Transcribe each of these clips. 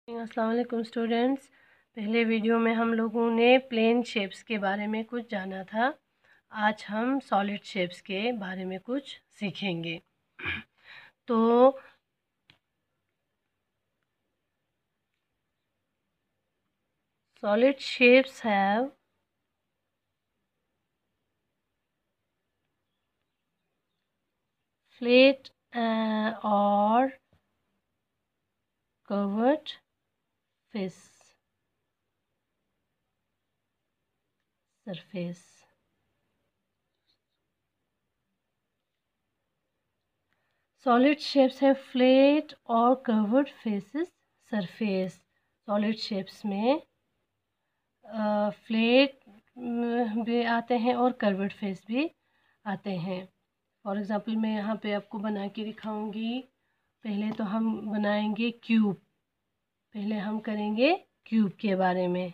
अस्सलाम वालेकुम स्टूडेंट्स। पहले वीडियो में हम लोगों ने प्लेन शेप्स के बारे में कुछ जाना था। आज हम सॉलिड शेप्स के बारे में कुछ सीखेंगे। तो सॉलिड शेप्स हैव फ्लैट और curved face surface. Solid shapes have flat और curved faces surface. Solid shapes में फ्लैट भी आते हैं और कर्व्ड फेस भी आते हैं। फॉर एग्ज़ाम्पल मैं यहाँ पे आपको बना के दिखाऊंगी। पहले तो हम बनाएंगे क्यूब। पहले हम करेंगे क्यूब के बारे में।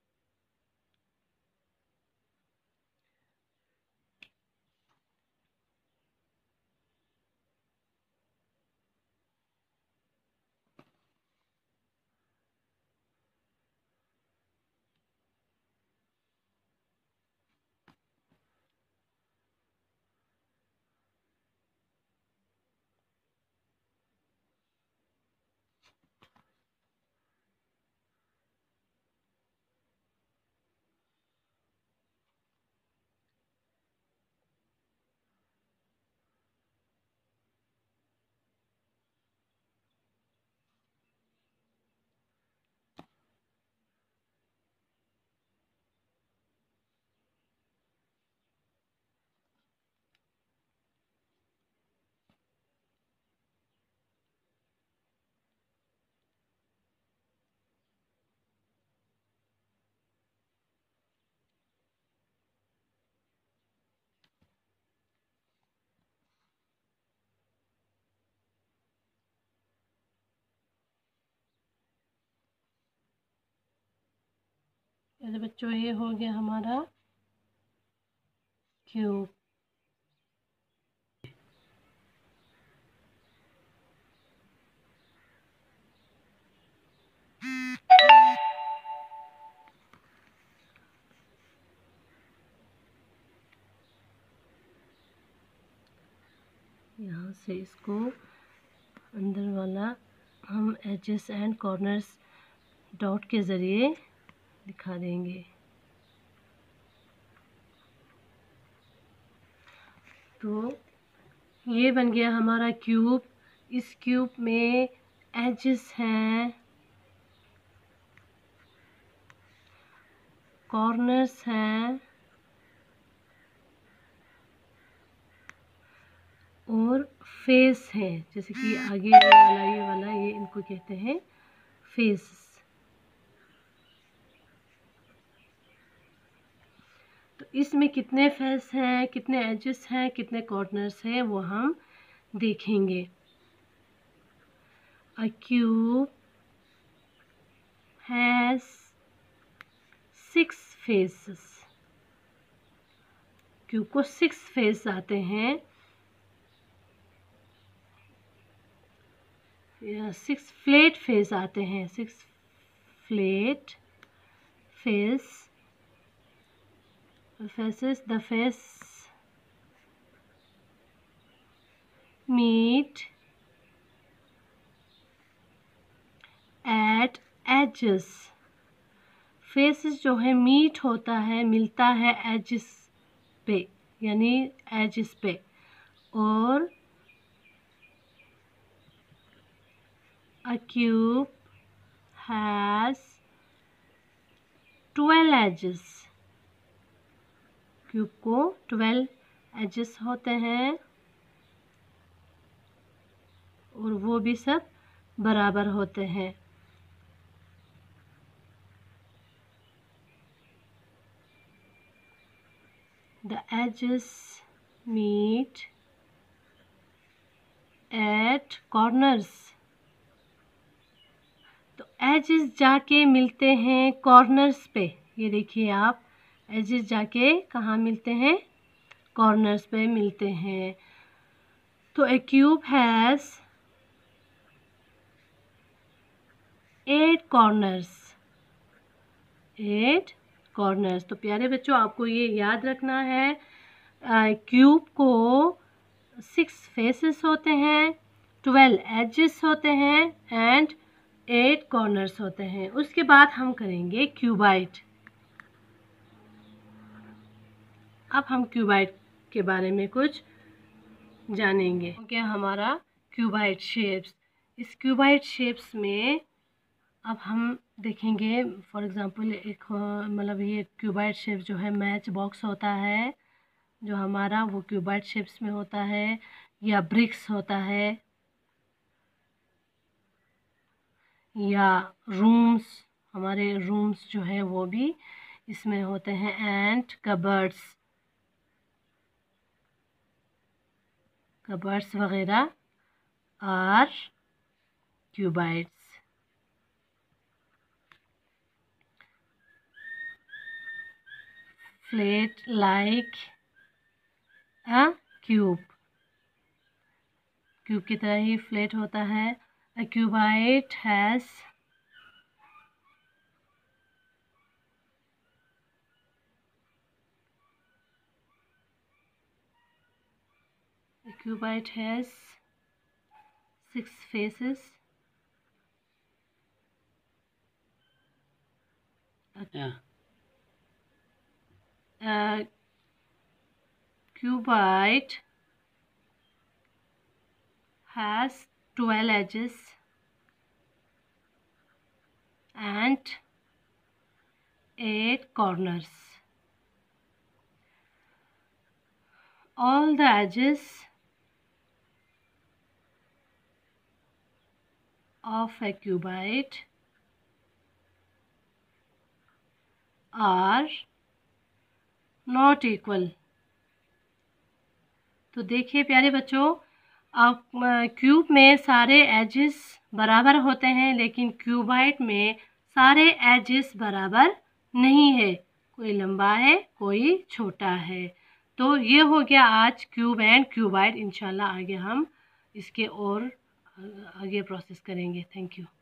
तो बच्चों ये हो गया हमारा क्यूब। यहाँ से इसको अंदर वाला हम एजेस एंड कॉर्नर्स डॉट के ज़रिए दिखा देंगे। तो ये बन गया हमारा क्यूब। इस क्यूब में एजेस हैं, कॉर्नर्स हैं और फेस है। जैसे कि आगे ये वाला ये इनको कहते हैं फेस। तो इसमें कितने फेस हैं, कितने एजेस हैं, कितने कॉर्नर्स हैं वो हम देखेंगे। A cube has 6 faces. Cube को 6 फेस आते हैं, 6 फ्लैट फेस आते हैं, 6 flat face faces. The face meet at edges. Faces जो है मीट होता है, मिलता है एजेस पे, यानी एजेस पे। और a cube has 12 edges. Cube को 12 एजेस होते हैं और वो भी सब बराबर होते हैं। The edges meet at corners. तो एजेस जाके मिलते हैं कॉर्नर्स पे। ये देखिए आप, एजेस जाके कहाँ मिलते हैं, कॉर्नर्स पे मिलते हैं। तो a cube has 8 corners, 8 corners. तो प्यारे बच्चों आपको ये याद रखना है, क्यूब को 6 फेसेस होते हैं, 12 एजेस होते हैं एंड 8 कॉर्नर्स होते हैं। उसके बाद हम करेंगे क्यूबाइड। अब हम क्यूबाइड के बारे में कुछ जानेंगे। क्या हमारा क्यूबाइड शेप्स, इस क्यूबाइड शेप्स में अब हम देखेंगे फॉर एग्जांपल एक मतलब ये क्यूबाइड शेप जो है मैच बॉक्स होता है जो हमारा, वो क्यूबाइड शेप्स में होता है, या ब्रिक्स होता है, या रूम्स, हमारे रूम्स जो है वो भी इसमें होते हैं, एंड कबर्ड्स, कबर्ड्स वगैरह are cuboids. Flat like a cube, cube की तरह ही फ्लैट होता है। A cuboid has a cuboid has 6 faces. Yeah. A cuboid has 12 edges and 8 corners. All the edges of a cuboid are not equal. तो देखिए प्यारे बच्चों, आप क्यूब में सारे एजेस बराबर होते हैं, लेकिन क्यूबाइड में सारे एजेस बराबर नहीं है, कोई लंबा है कोई छोटा है। तो ये हो गया आज क्यूब एंड क्यूबाइड। इंशाल्लाह आगे हम इसके और आगे प्रोसेस करेंगे। Thank you.